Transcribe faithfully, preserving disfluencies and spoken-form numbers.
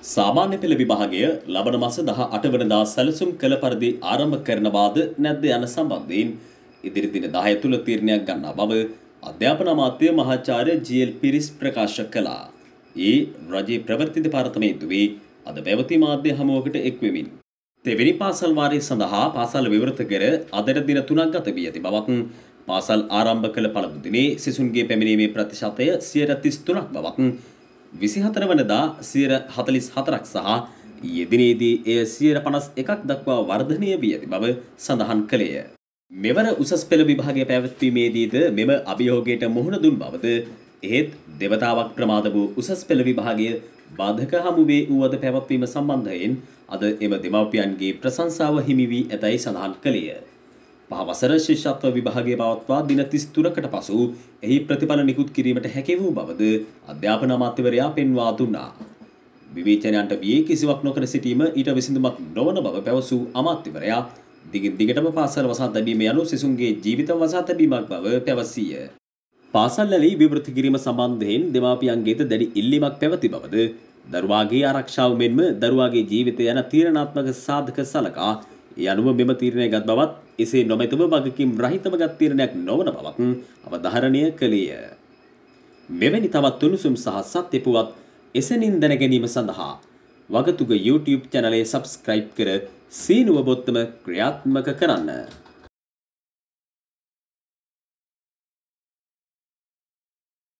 සාමාන්‍ය පෙළ විභාගය ලබන මාස දහ අට වෙනිදා සැලසුම් කළ පරිදි ආරම්භ කරනවාද නැද්ද යන සම්බන්ධයෙන් ඉදිරි දින දහය තුල තීරණයක් ගන්නා බව අධ්‍යාපන අමාත්‍ය මහාචාර්ය ජී.එල්. පිරිස් ප්‍රකාශ කළා. ඒ රජයේ ප්‍රවෘත්ති දෙපාර්තමේන්තුවේ අද පැවති මාධ්‍ය හමුවකට එක් වෙමින් තෙවැනි පාසල් වාරය සඳහා පාසල් විවෘත කර අදට දින තුනක් ගත වී ඇති බවත් පාසල් ආරම්භ කළ පළමු දිනේ සිසුන්ගේ පැමිණීමේ ප්‍රතිශතය සියයට තිස් තුනක් බවත් විසිහතර වනදා සියයට හතළිස් හතරක් සහ ඊයේ දිනේදී එය සියයට පනස් එකක් දක්වා වර්ධනය වී ඇති බව සඳහන් කළේය. මෙවර උසස් පෙළ විභාගය පැවැත්වීමේදීද මෙම අභියෝගයට මුහුණ දුන් බවද එහෙත් දෙවතාවක් ප්‍රමාද වූ උසස් පෙළ විභාගය බාධක හමු වේ වූවද පැවැත්වීම සම්බන්ධයෙන් අද එම දෙමව්පියන්ගේ ප්‍රශංසාව හිමි වී ඇතැයි සඳහන් කළේය. පහ වසර ශිෂ්‍යත්ව විභාගය පවත්වා දින තිස් තුනකට පසු එහි ප්‍රතිඵල නිකුත් කිරීමට හැකි වූ බවද අධ්‍යාපන අමාත්‍යවරයා පෙන්වා දුන්නා. විවේචනයන්ට වී කිසිවක් නොකර සිටීම ඊට විසඳුමක් නොවන බව පැවසූ අමාත්‍යවරයා දිගින් දිගටම පාසල් වසා තැබීම යනු සිසුන්ගේ ජීවිත වසා තැබීමක් බව පැවසීය. පාසල් ලැබී විවෘත කිරීම සම්බන්ධයෙන් දෙමාපියන්ගේද දැඩි ඉල්ලීමක් පැවති බවද දරුවාගේ ආරක්ෂාව මෙන්ම දරුවාගේ ජීවිතය යන තීරණාත්මක සාධක සලකා ඒ අනුව මෙම තීරණය ගත් බවත් එසේ නොමැතිව වගකීම් රහිතව ගත් තීරණයක් නොවන බවත් අවධාරණය කළේය. මෙවැනි තවත් උණුසුම් සහ සත්‍ය පුවත් එසැනින් දැන ගැනීම සඳහා වගතුග YouTube චැනලය සබ්ස්ක්‍රයිබ් කර සීනුව බොත්තම ක්‍රියාත්මක කරන්න.